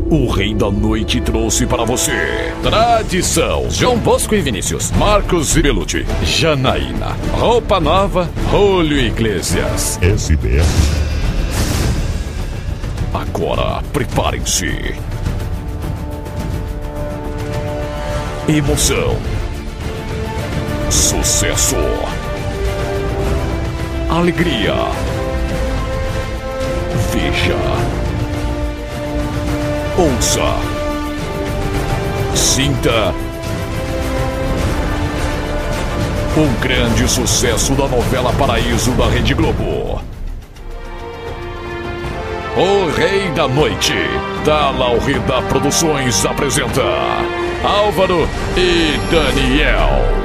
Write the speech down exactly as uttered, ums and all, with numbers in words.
o Rei da Noite trouxe para você. Tradição: João Bosco e Vinícius, Marcos e Belucci, Janaína, Roupa Nova, Julio Iglesias, S B S. Agora, preparem-se. Emoção, sucesso, alegria. Veja, ouça, sinta um grande sucesso da novela Paraíso da Rede Globo. O Rei da Noite, da Laurida Produções, apresenta Álvaro e Daniel.